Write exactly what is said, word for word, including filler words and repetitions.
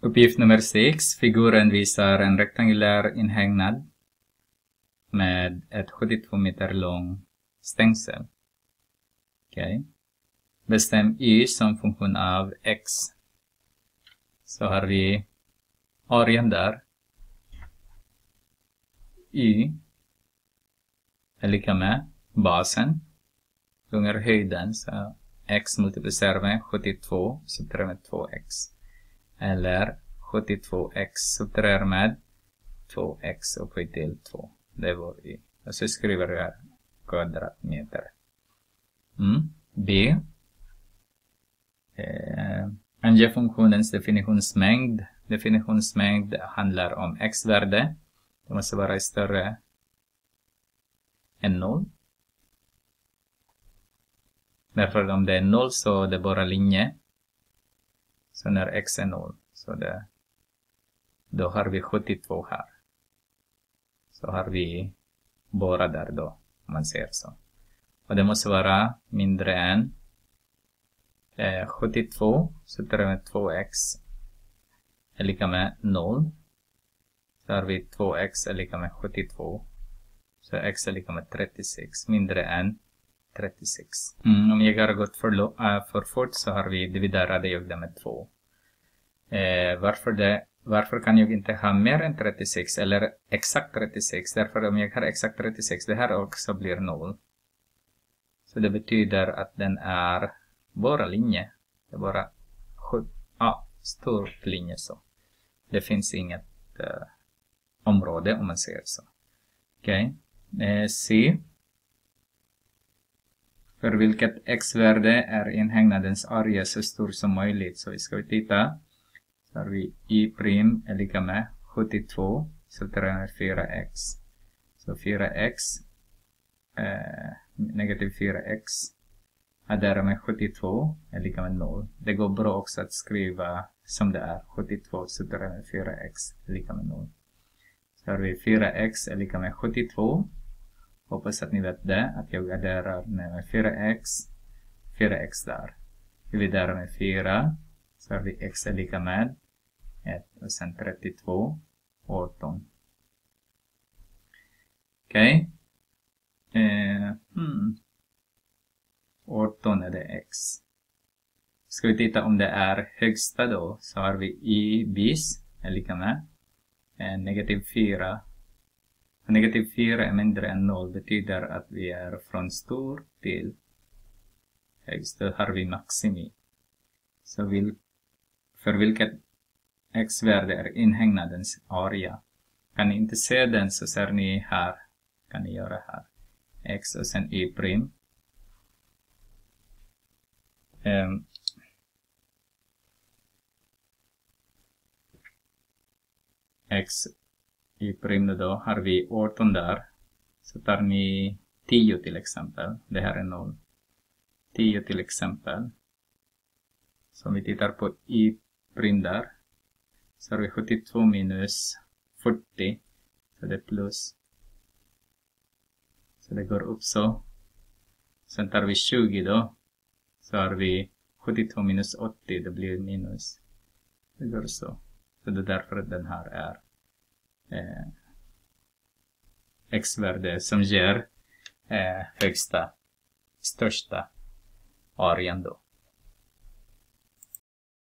Uppgift nummer sex. Figuren visar en rektangulär inhägnad med ett sjuttiotvå meter lång stängsel. Okej. Okay. Bestäm y som funktion av x. Så har vi arean där. Y är lika med basen gånger höjden. Så x multiplicerar med sjuttiotvå subtraherar med två x. Eller sjuttiotvå x subtraherar med två x och vi till två. Det var y. Och så skriver jag kvadratmeter. Mm. B. Eh, ange funktionens definitionsmängd. Definitionsmängd handlar om x-värde. Det måste vara större än noll. Därför om det är noll så det är bara linje. Så när x är noll så det, då har vi sjuttiotvå här. Så har vi bara där då, om man ser så. Och det måste vara mindre än eh, sjuttiotvå så tar vi två x är lika med noll. Så har vi två x är lika med sjuttiotvå. Så x är lika med trettiosex, mindre än trettiosex. Mm, om jag har gått för, äh, för fort så har vi dividerat det med två. Eh, varför, det, varför kan jag inte ha mer än trettiosex eller exakt trettiosex? Därför om jag har exakt trettiosex, det här också blir noll. Så det betyder att den är bara linje. Det är bara ja, stor linje så. Det finns inget uh, område om man säger så. Okej. Okay. Eh, C. För vilket x-värde är inhägnadens area så stor som möjligt. Så vi ska titta. Så har vi y' är lika med sjuttiotvå. Så tar jag fyra x. Så fyra x. Eh, negativ fyra x. Adderar med sjuttiotvå är lika med noll. Det går bra också att skriva som det är. sjuttiotvå så tar jag fyra x är lika med noll. Så har vi fyra x är lika med sjuttiotvå. Hoppas att ni vet det. Att jag adderar med fyra x. fyra x där. Dividerar med fyra. Så har vi x är lika med ett. Och sen trettiotvå. arton. Okej. Okay. Eh, hmm. arton är det x. Ska vi titta om det är högsta då. Så har vi y bis är lika med eh, negativ fyra. Negativ fyra är mindre än noll. Betyder att vi är från stor till högst. Då har vi maximi. Så vil, för vilket x-värde är inhägnadens area. Kan ni inte se den så ser ni här. Kan ni göra här. X och sen y prim. Um, x y prim då har vi arton där. Så tar ni tio till exempel. Det här är noll. tio till exempel. Så om vi tittar på y prim där. Så har vi sjuttiotvå minus fyrtio. Så det är plus. Så det går upp så. Sen tar vi tjugo då. Så har vi sjuttiotvå minus åttio. Det blir minus. Det går så. Så det är därför att den här är eh, x-värde som ger eh, högsta, största arean då.